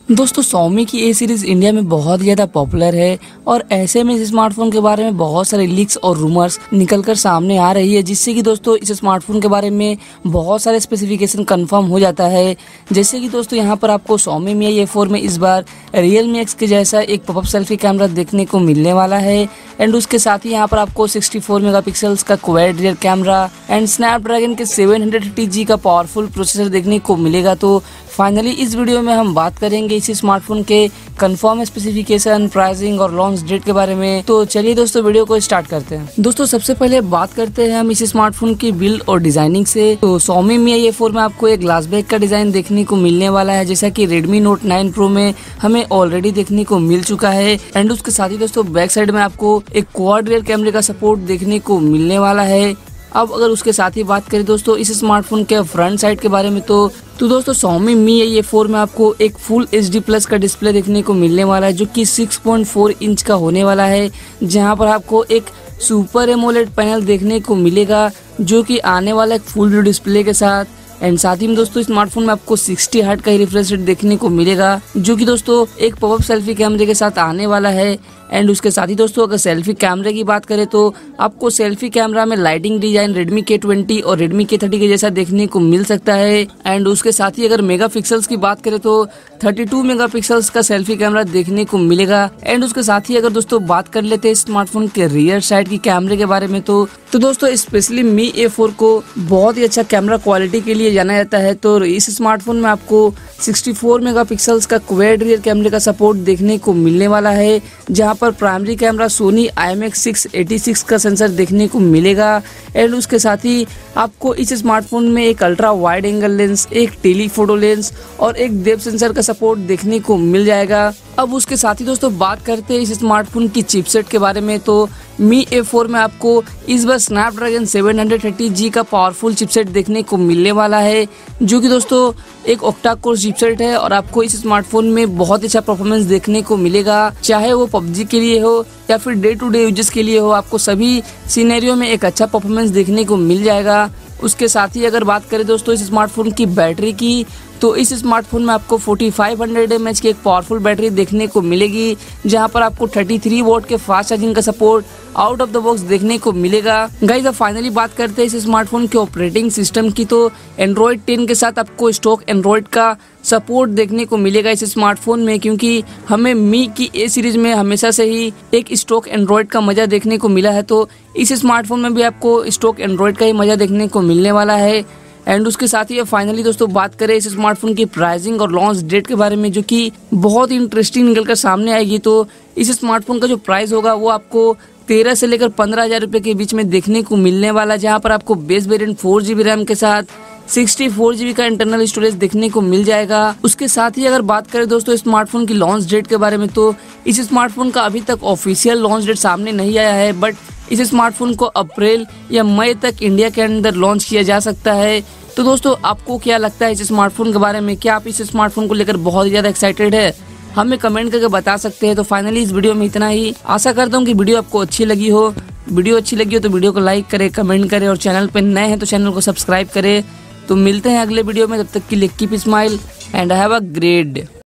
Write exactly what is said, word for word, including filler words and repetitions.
दोस्तों Xiaomi की ए series India में बहुत ज़्यादा पॉपुलर है और ऐसे में इस स्मार्टफोन के बारे में बहुत सारे लीक्स और रूमर्स निकलकर सामने आ रही है, जिससे कि दोस्तों इस स्मार्टफोन के बारे में बहुत सारे स्पेसिफिकेशन कंफर्म हो जाता है। जैसे कि दोस्तों यहाँ पर आपको Xiaomi Mi ए फोर में इस बार Realme X के जैसा एक पॉपअप सेल्फी कैमरा देखने को मिलने वाला है एंड उसके साथ ही यहाँ पर आपको सिक्सटी फोर मेगापिक्सल्स का quad rear camera and Snapdragon के सेवन हंड्रेड थर्टी जी का पावरफुल प्रोसेसर देखने को मिलेगा। तो फाइनली इस वीडियो में हम बात करेंगे इसी स्मार्टफोन के कंफर्म स्पेसिफिकेशन, प्राइसिंग और लॉन्च डेट के बारे में। तो चलिए दोस्तों वीडियो को स्टार्ट करते हैं। दोस्तों सबसे पहले बात करते हैं हम इस स्मार्टफोन की बिल्ड और डिजाइनिंग से। तो Xiaomi Mi ए फोर में आपको एक ग्लास बैक का डिजाइन देखने को मिलने वाला है, जैसा कि Redmi Note नाइन Pro में हमें ऑलरेडी देखने को मिल चुका है एंड उसके साथ ही दोस्तों बैक साइड में आपको एक क्वाड रियर कैमरे का सपोर्ट देखने को मिलने वाला है। अब अगर उसके साथ ही बात करें दोस्तों इस स्मार्टफोन के फ्रंट साइड के बारे में तो तो दोस्तों Xiaomi Mi ए फोर में आपको एक फुल एच डी प्लस का डिस्प्ले देखने को मिलने वाला है, जो कि सिक्स पॉइंट फोर इंच का होने वाला है, जहां पर आपको एक सुपर एमोलेड पैनल देखने को मिलेगा, जो कि आने वाला एक फुल व्यू डिस्प्ले के साथ। एंड साथ ही में दोस्तों स्मार्टफोन में आपको सिक्सटी हर्ट्ज का ही रिफ्रेश रेट देखने को मिलेगा, जो कि दोस्तों एक पॉपअप सेल्फी कैमरे के साथ आने वाला है। एंड उसके साथ ही दोस्तों अगर सेल्फी कैमरे की बात करें तो आपको सेल्फी कैमरा में lighting design Redmi K twenty और Redmi के थर्टी के जैसा देखने को मिल सकता है। एंड उसके साथ ही अगर मेगापिक्सल्स की बात करें तो थर्टी टू मेगापिक्सल्स का सेल्फी कैमरा देखने को मिलेगा। एंड उसके साथ ही अगर दोस्तों बात कर लेते हैं स्मार्टफोन के रियर साइड की कैमरे के बारे में तो तो दोस्तों स्पेशली Mi ए फोर को बहुत ही अच्छा कैमरा क्वालिटी के लिए जाना जाता है। तो इस स्मार्टफोन में आपको सिक्सटी फोर मेगापिक्सल्स का क्वाड रियर कैमरे का सपोर्ट देखने को मिलने वाला है, जहां पर primary camera Sony I M X six eighty six का सेंसर देखने को मिलेगा। एंड उसके साथ ही आपको इस स्मार्टफोन में एक अल्ट्रा वाइड एंगल लेंस, एक टेलीफोटो लेंस और एक डेप्थ सेंसर का सपोर्ट देखने को मिल जाएगा। अब उसके साथ ही दोस्तों बात करते हैं इस स्मार्टफोन की चिपसेट के बारे में तो Mi ए फोर में आपको इस बार Snapdragon seven hundred thirty G का पावरफुल चिपसेट देखने को मिलने वाला है, जो कि दोस्तों एक ऑक्टा कोर चिपसेट है और आपको इस स्मार्टफोन में बहुत अच्छा परफॉर्मेंस देखने को मिलेगा, चाहे वो पबजी के लिए हो या फिर डे टू डे यूजेस के लिए हो। आपको सभी सिनेरियो में एक अच्छा परफॉर्मेंस देखने को मिल जाएगा। उसके साथ ही अगर बात करें दोस्तों इस स्मार्टफोन की बैटरी की तो इस स्मार्टफोन में आपको forty five hundred M H की एक पावरफुल बैटरी देखने को मिलेगी, जहां पर आपको थर्टी थ्री वोल्ट के फास्ट चार्जिंग का support out of the box देखने को मिलेगा। गाइस अब फाइनली बात करते हैं इस स्मार्टफोन के ऑपरेटिंग सिस्टम की तो एंड्रॉइड टेन के साथ आपको स्टॉक एंड्रॉइड का सपोर्ट देखने को मिलेगा इस स्मार्टफोन में, क्योंकि हमें मी की ए सीरीज में हमेशा से ही एक स्टॉक एंड्रॉइड का मजा देखने को मिला है, तो इस स्मार्टफोन में भी आपको स्टॉक एंड्रॉइड का ही मजा देखने को मिलने वाला है। एंड उसके साथ ही फाइनली दोस्तों बात करें इस स्मार्टफोन की प्राइसिंग और लॉन्च डेट के बारे में, जो कि बहुत इंटरेस्टिंग निकल कर सामने आएगी। तो इस स्मार्टफोन का जो प्राइस होगा वो आपको तेरह से लेकर पंद्रह हजार रुपए के बीच में देखने को मिलने वाला, जहां पर आपको base variant four GB RAM के साथ सिक्सटी फोर जीबी का इंटरनल स्टोरेज देखने को मिल जाएगा। उसके साथ ही अगर बात करें दोस्तों स्मार्टफोन की लॉन्च डेट के बारे में तो इस स्मार्टफोन का अभी तक ऑफिशियल लॉन्च डेट सामने नहीं आया है, बट इस स्मार्टफोन को अप्रैल या मई तक इंडिया के अंदर लॉन्च किया जा सकता है। तो दोस्तों आपको क्या लगता है इस स्मार्टफोन के बारे में? क्या आप इस स्मार्टफोन को लेकर बहुत ही ज्यादा एक्साइटेड है? हमें कमेंट करके बता सकते हैं। तो फाइनली इस वीडियो में इतना ही। आशा करता हूँ कि वीडियो आपको अच्छी लगी हो। वीडियो अच्छी लगी हो तो वीडियो को लाइक करें, कमेंट करें और चैनल पर नए हैं तो चैनल को सब्सक्राइब करें। तो मिलते हैं अगले वीडियो में, तब तक के लिए keep smile and have a great day.